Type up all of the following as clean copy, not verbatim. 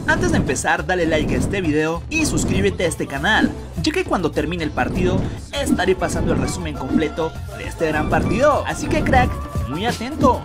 Antes de empezar, dale like a este video y suscríbete a este canal, ya que cuando termine el partido estaré pasando el resumen completo de este gran partido, así que crack, muy atento.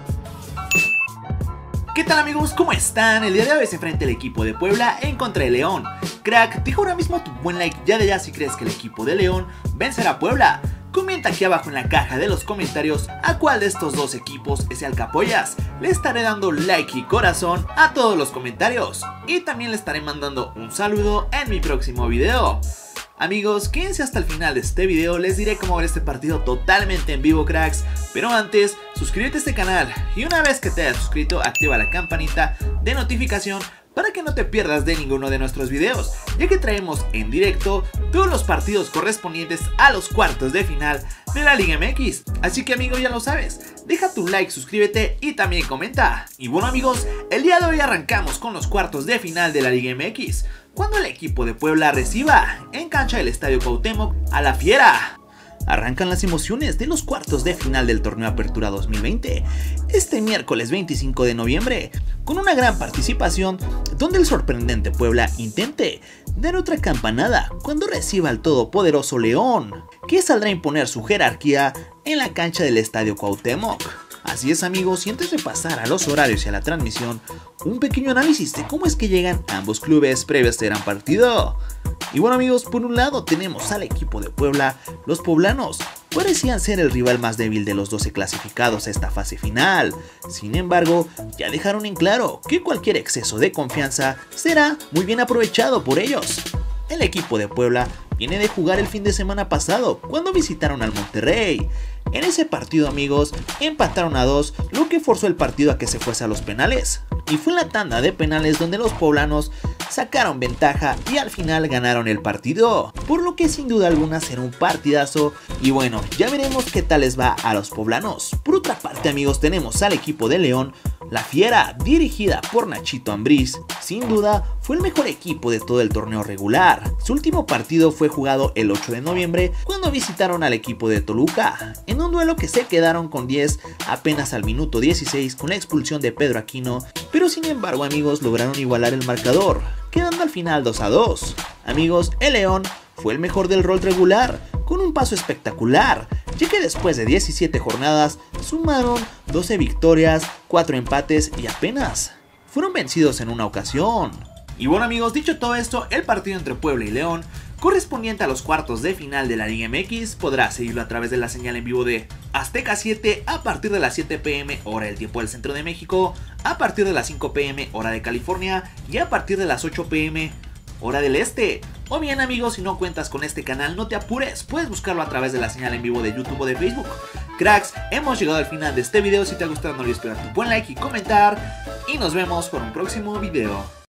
¿Qué tal amigos? ¿Cómo están? El día de hoy se enfrenta el equipo de Puebla en contra de León. Crack, deja ahora mismo tu buen like ya de ya si crees que el equipo de León vencerá a Puebla. Comenta aquí abajo en la caja de los comentarios a cuál de estos dos equipos es el que apoyas. Le estaré dando like y corazón a todos los comentarios. Y también le estaré mandando un saludo en mi próximo video. Amigos, quédense hasta el final de este video, les diré cómo ver este partido totalmente en vivo, cracks. Pero antes, suscríbete a este canal y una vez que te hayas suscrito, activa la campanita de notificación para que no te pierdas de ninguno de nuestros videos, ya que traemos en directo todos los partidos correspondientes a los cuartos de final de la Liga MX. Así que amigo, ya lo sabes, deja tu like, suscríbete y también comenta. Y bueno amigos, el día de hoy arrancamos con los cuartos de final de la Liga MX, cuando el equipo de Puebla reciba en cancha del Estadio Cuauhtémoc a la Fiera. Arrancan las emociones de los cuartos de final del Torneo Apertura 2020 este miércoles 25 de noviembre, con una gran participación donde el sorprendente Puebla intente dar otra campanada cuando reciba al todopoderoso León, que saldrá a imponer su jerarquía en la cancha del Estadio Cuauhtémoc. Así es amigos, y antes de pasar a los horarios y a la transmisión, un pequeño análisis de cómo es que llegan ambos clubes previo a este gran partido. Y bueno amigos, por un lado tenemos al equipo de Puebla. Los poblanos parecían ser el rival más débil de los 12 clasificados a esta fase final. Sin embargo, ya dejaron en claro que cualquier exceso de confianza será muy bien aprovechado por ellos. El equipo de Puebla viene de jugar el fin de semana pasado cuando visitaron al Monterrey. En ese partido amigos, empataron a 2, lo que forzó el partido a que se fuese a los penales. Y fue en la tanda de penales donde los poblanos sacaron ventaja y al final ganaron el partido, por lo que sin duda alguna será un partidazo. Y bueno, ya veremos qué tal les va a los poblanos. Por otra parte amigos, tenemos al equipo de León, la Fiera, dirigida por Nachito Ambriz. Sin duda fue el mejor equipo de todo el torneo regular. Su último partido fue jugado el 8 de noviembre cuando visitaron al equipo de Toluca, en un duelo que se quedaron con 10 apenas al minuto 16 con la expulsión de Pedro Aquino, pero sin embargo amigos lograron igualar el marcador, quedando al final 2-2. Amigos, el León fue el mejor del rol regular, con un paso espectacular, ya que después de 17 jornadas sumaron 12 victorias, 4 empates y apenas fueron vencidos en una ocasión. Y bueno amigos, dicho todo esto, el partido entre Puebla y León, correspondiente a los cuartos de final de la Liga MX, podrá seguirlo a través de la señal en vivo de Azteca 7 a partir de las 7 p.m. hora del tiempo del centro de México, a partir de las 5 p.m. hora de California y a partir de las 8 p.m. hora del este. O bien amigos, si no cuentas con este canal, no te apures, puedes buscarlo a través de la señal en vivo de YouTube o de Facebook. Cracks, hemos llegado al final de este video. Si te ha gustado no olvides pegar tu buen like y comentar, y nos vemos con un próximo video.